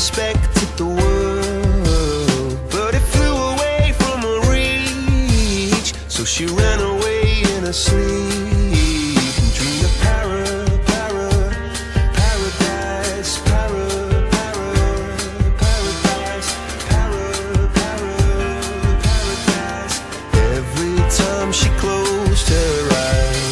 expected the world, but it flew away from her reach. So she ran away in her sleep and dreamed of paradise, paradise. Every time she closed her eyes.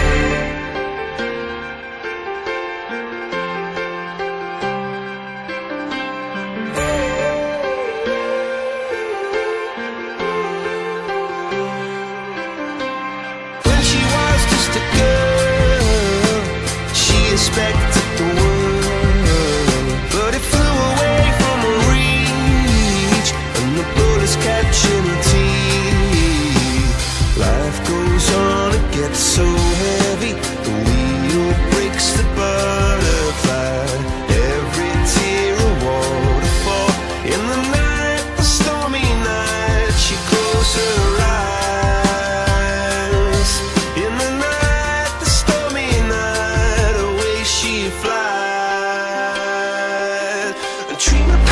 When she was just a girl, she expected the world, but it flew away from her reach, and the bullets catching her teeth. Life goes on, it gets so heavy, the wheel breaks the butterfly. Every tear a waterfall. In the night, the stormy night, she closed her eyes. In the night, the stormy night, away she flies. And dream